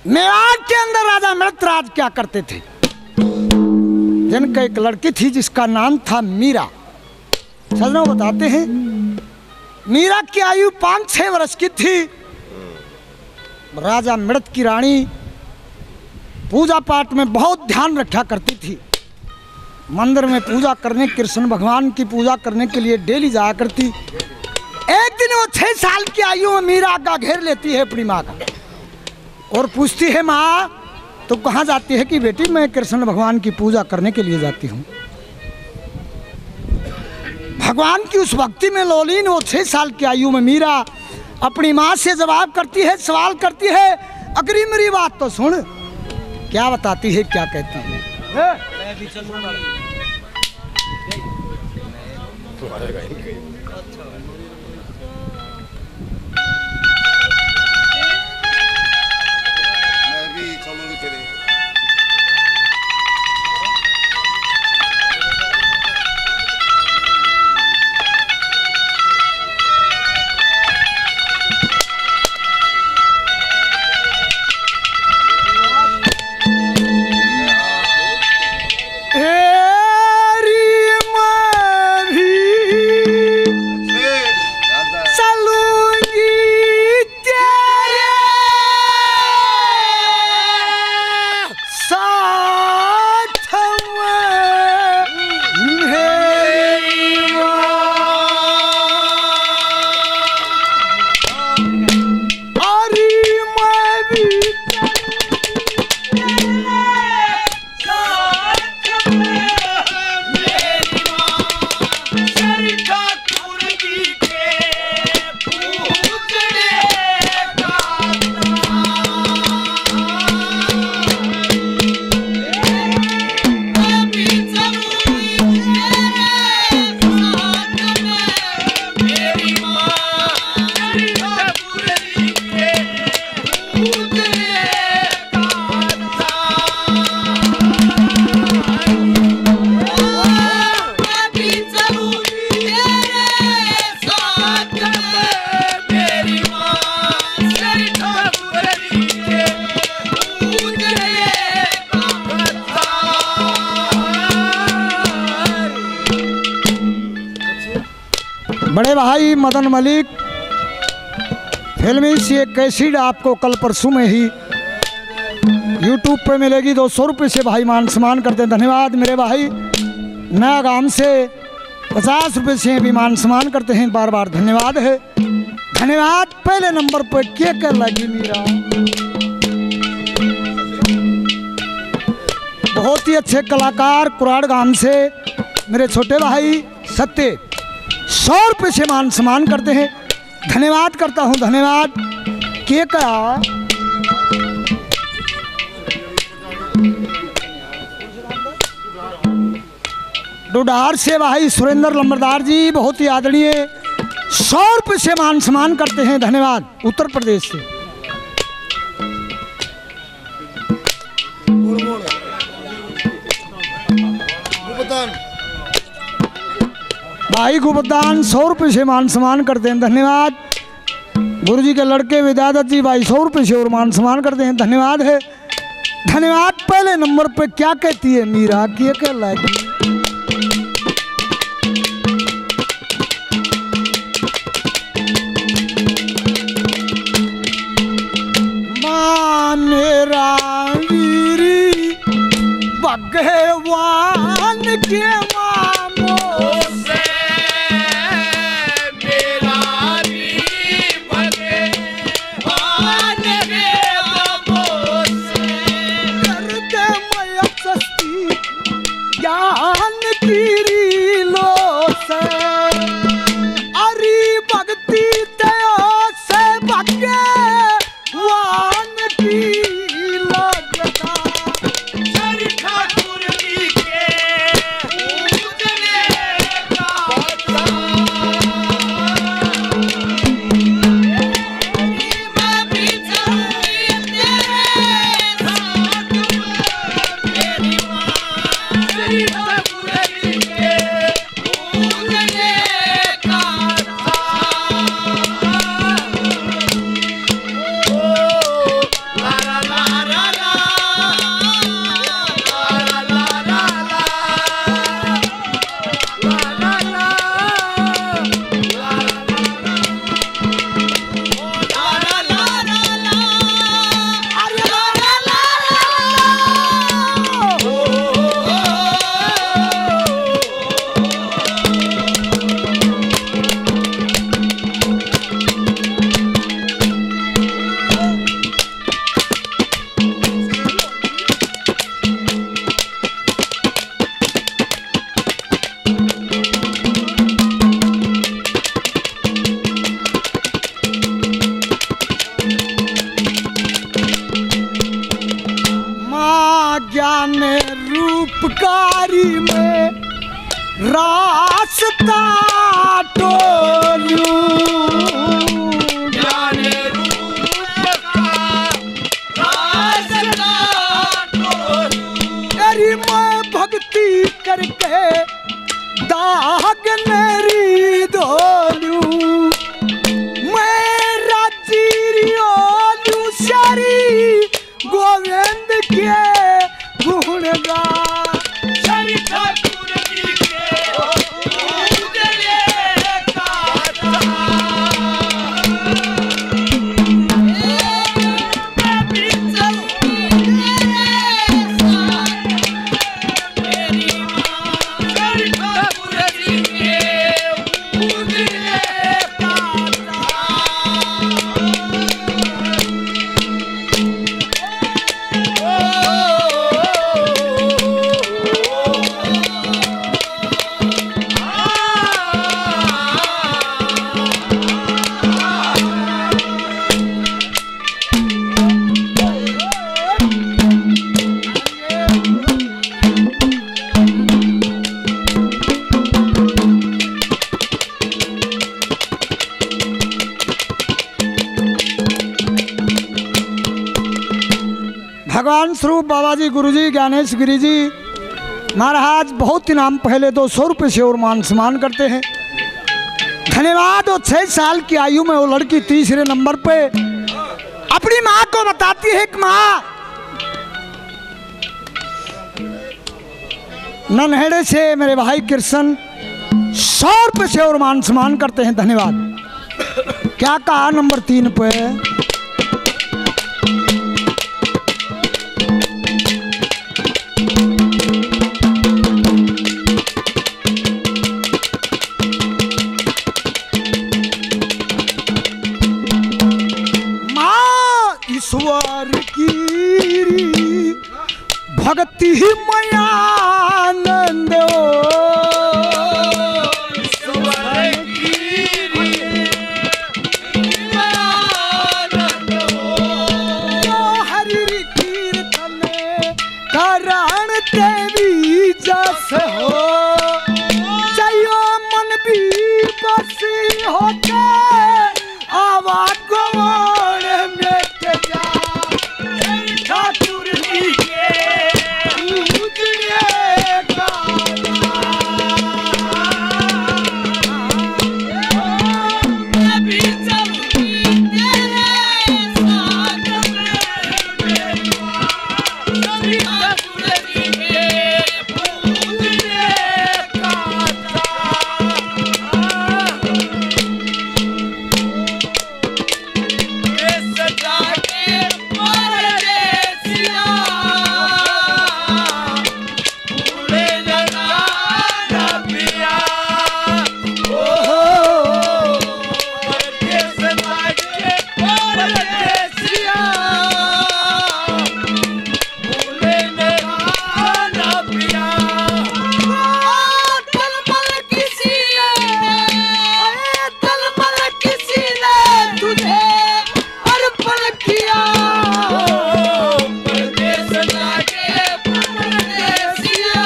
मेवाड़ के अंदर राजा मृत राज क्या करते थे। जिनका एक लड़की थी जिसका नाम था मीरा। सजनों बताते हैं मीरा की आयु 5-6 वर्ष की थी। राजा मृत की रानी पूजा पाठ में बहुत ध्यान रखा करती थी। मंदिर में पूजा करने, कृष्ण भगवान की पूजा करने के लिए डेली जाया करती। एक दिन वो 6 साल की आयु में मीरा का घेर लेती है अपनी माँ का और पूछती है, माँ तो कहाँ जाती है? कि बेटी मैं कृष्ण भगवान की पूजा करने के लिए जाती हूँ। भगवान की उस भक्ति में लोलीन वो 6 साल की आयु में मीरा अपनी माँ से जवाब करती है, सवाल करती है। अगली मेरी बात तो सुन, क्या बताती है, क्या कहती है। बड़े भाई मदन मलिक फिल्मी सी एक कैसेट आपको कल परसों में ही YouTube पे मिलेगी। 200 रुपये से भाई मान सम्मान करते हैं, धन्यवाद मेरे भाई। नया गांव से 50 रुपये से भी मान सम्मान करते हैं, बार बार धन्यवाद है, धन्यवाद। पहले नंबर पर क्या कर लगी मीरा, बहुत ही अच्छे कलाकार कुराड़ गांव से मेरे छोटे भाई सत्य 100 रुपये से मान सम्मान करते हैं, धन्यवाद करता हूं, धन्यवाद। के का डुडार से भाई सुरेंद्र लंबरदार जी बहुत ही आदरणीय 100 रुपये से मान सम्मान करते हैं, धन्यवाद। उत्तर प्रदेश से भाई गुबदान 100 रुपये से मान सम्मान करते हैं, धन्यवाद। गुरुजी के लड़के विद्यादत्त जी भाई 100 रुपये से और मान सम्मान करते हैं, धन्यवाद है, धन्यवाद। पहले नंबर पे क्या कहती है मीरा, क्या क्या लागी माँ मेरा वीरी भगवान के मामो से जाने रूपकारी में रास्ता टोलू जाने रूप का रास्ता टोलू तेरी मैं भक्ति करके दाग मेरी धोलू मैं राजीरियोलू सारी गोविंद के गुण गा शनि ठाकुर जी के उजले गाता मैं भी चलूं मेरी माँ शनि ठाकुर जी के उजले गाता भगवान स्वरूप बाबा जी, गुरु जी, ज्ञानेश गिरी जी महाराज बहुत ही नाम पहले 200 रुपये से और मान सम्मान करते हैं। धन्यवाद। और 6 साल की आयु में वो लड़की तीसरे नंबर पे अपनी माँ को बताती है कि माँ नन्हेड़े से मेरे भाई कृष्ण 100 रुपये से और मान सम्मान करते हैं। धन्यवाद। क्या कहा नंबर 3 पे ईश्वर की भक्ति ही मयानंद ईश्वर की आनंद जो हरि कीर्तन करण देवी जस हो जयो मन भी बसी होते आवागमन मिट जा ठाकुर जी के उजड़े मैं भी चलूं तेरे साथ मेरी माँ शनि ठाकुर जी के उजड़े गाता सजा के परदेसिया भूले न जाना पिया सजा के परदेसिया भूले न जाना पिया तलमल किसी ने तुझे अर्पण किया परदेस जाके परदेसिया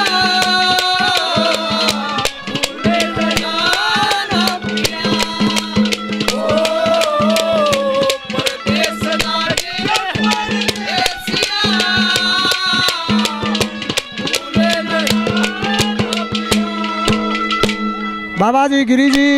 भूले न जाना पिया परदेस जाके परदेसिया भूले न जाना पिया। बाबा जी, गिरी जी,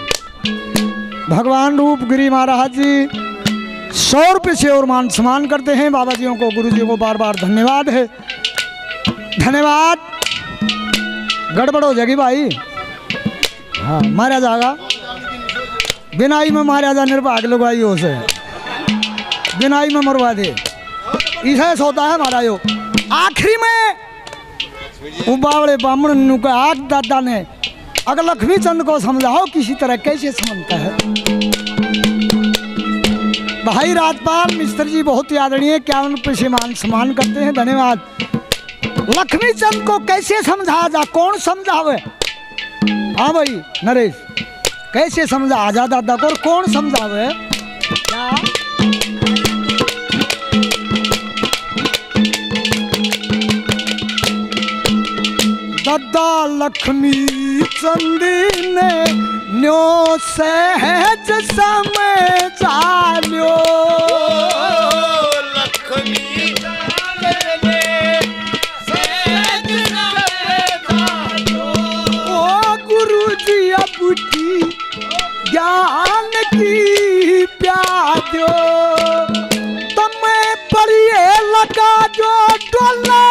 भगवान रूप गिरी महाराज जी 100 रुपये से और मान सम्मान करते हैं। बाबा जियों को, गुरु जी को बार बार धन्यवाद है। धन्यवाद। गड़बड़ हो जाएगी भाई। हाँ, मारा जाएगा बिनाई में, मारा जा निर्भाग लगवाई हो से बिनाई में मरवा दे। ऐसा होता है हमारा यो। आखिरी में उबावड़े ब्राह्मण नु का आग दादा ने अगर लक्ष्मी चंद को समझाओ किसी तरह कैसे समझता है। भाई राजपाल मिस्त्र जी बहुत ही आदरणीय 51 रुपये से मान सम्मान करते हैं। धन्यवाद। लक्ष्मी चंद को कैसे समझा जा, कौन समझावे? हाँ भाई नरेश, कैसे समझा आजा दादा को, और कौन समझावे? क्या पिता लक्ष्मी चंदी ने न्यो सहज समय चाल्यो लक्ष्मी ने सहज समय चाल्यो ओ गुरु जी बुद्धि ज्ञान की प्यादो तमें पढ़िए लगा जो डोला